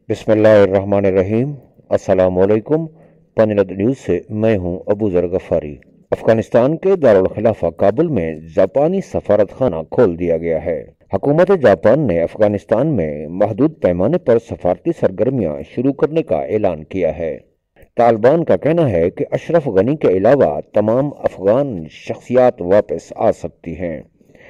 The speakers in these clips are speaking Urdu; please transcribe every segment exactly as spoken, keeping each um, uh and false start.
بسم اللہ الرحمن الرحیم۔ السلام علیکم۔ پنجرت نیوز سے میں ہوں ابو ذر غفاری۔ افغانستان کے دارالخلافہ کابل میں جاپانی سفارت خانہ کھول دیا گیا ہے۔ حکومت جاپان نے افغانستان میں محدود پیمانے پر سفارتی سرگرمیاں شروع کرنے کا اعلان کیا ہے۔ طالبان کا کہنا ہے کہ اشرف غنی کے علاوہ تمام افغان شخصیات واپس آ سکتی ہیں۔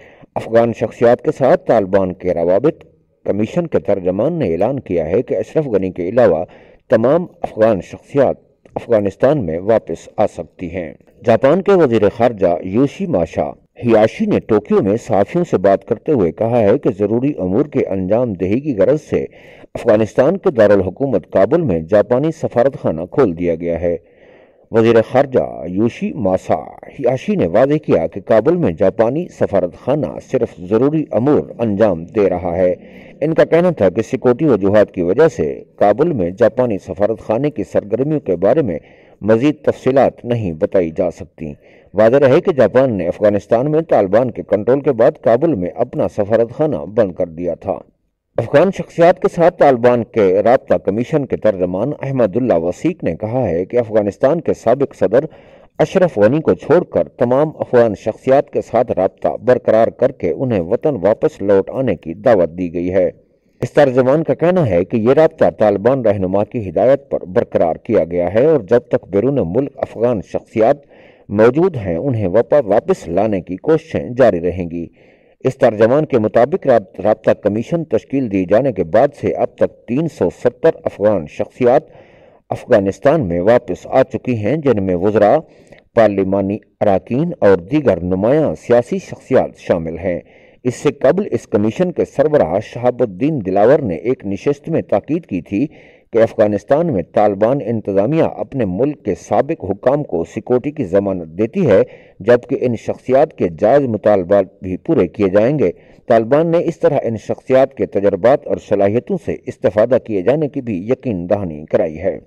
افغان شخصیات کے ساتھ طالبان کے روابط کمیشن کے ترجمان نے اعلان کیا ہے کہ اشرف غنی کے علاوہ تمام افغان شخصیات افغانستان میں واپس آ سکتی ہیں۔ جاپان کے وزیر خارجہ یوشی ماشا ہیاشی نے ٹوکیو میں صحافیوں سے بات کرتے ہوئے کہا ہے کہ ضروری امور کے انجام دہی کی غرض سے افغانستان کے دارالحکومت کابل میں جاپانی سفارت خانہ کھول دیا گیا ہے۔ وزیر خارجہ یوشی ماسا ہیاشی نے واضح کیا کہ کابل میں جاپانی سفارت خانہ صرف ضروری امور انجام دے رہا ہے۔ ان کا کہنا تھا کہ سیکورٹی وجوہات کی وجہ سے کابل میں جاپانی سفارت خانے کی سرگرمیوں کے بارے میں مزید تفصیلات نہیں بتائی جا سکتی۔ واضح رہے کہ جاپان نے افغانستان میں طالبان کے کنٹرول کے بعد کابل میں اپنا سفارت خانہ بند کر دیا تھا۔ افغان شخصیات کے ساتھ طالبان کے رابطہ کمیشن کے ترجمان احمد اللہ وسیق نے کہا ہے کہ افغانستان کے سابق صدر اشرف غنی کو چھوڑ کر تمام افغان شخصیات کے ساتھ رابطہ برقرار کر کے انہیں وطن واپس لوٹ آنے کی دعوت دی گئی ہے۔ اس ترجمان کا کہنا ہے کہ یہ رابطہ طالبان رہنما کی ہدایت پر برقرار کیا گیا ہے اور جب تک بیرون ملک افغان شخصیات موجود ہیں انہیں واپس لانے کی کوششیں جاری رہیں گی۔ اس ترجمان کے مطابق رابطہ کمیشن تشکیل دیے جانے کے بعد سے اب تک تین سو ستر افغان شخصیات افغانستان میں واپس آ چکی ہیں، جن میں وزراء، پارلیمانی اراکین اور دیگر نمایاں سیاسی شخصیات شامل ہیں۔ اس سے قبل اس کمیشن کے سربراہ شہاب الدین دلاور نے ایک نشست میں تاکید کی تھی کہ افغانستان میں طالبان انتظامیہ اپنے ملک کے سابق حکام کو سیکورٹی کی ضمانت دیتی ہے، جبکہ ان شخصیات کے جائز مطالبات بھی پورے کیے جائیں گے۔ طالبان نے اس طرح ان شخصیات کے تجربات اور صلاحیتوں سے استفادہ کیے جانے کی بھی یقین دہانی کرائی ہے۔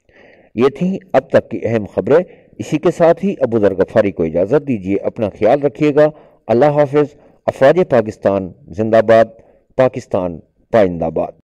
یہ تھیں اب تک کی اہم خبریں۔ اسی کے ساتھ ہی ابو ذر غفاری کو اجازت دیجیے۔ اپنا خیال رکھیے گا۔ اللہ حافظ۔ افواج پاکستان زندہ باد۔ پاکستان پائندہ باد۔